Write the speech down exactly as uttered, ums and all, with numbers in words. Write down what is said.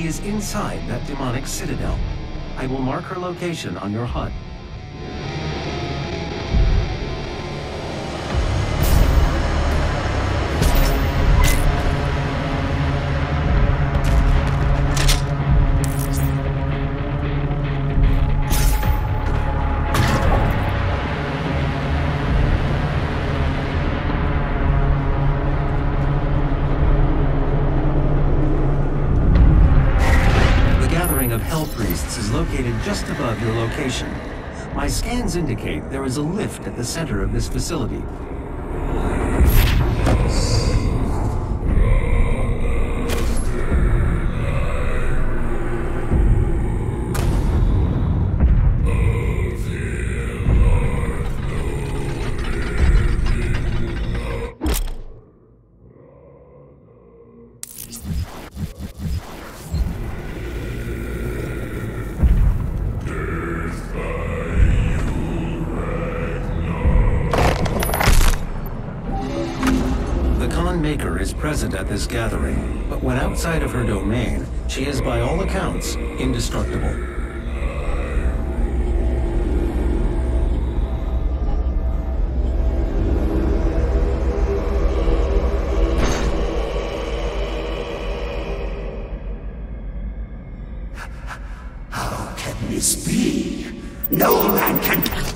She is inside that demonic citadel. I will mark her location on your H U D. Of Hell Priests is located just above your location. My scans indicate there is a lift at the center of this facility. Maker is present at this gathering, but when outside of her domain, she is by all accounts indestructible. How can this be? No man can...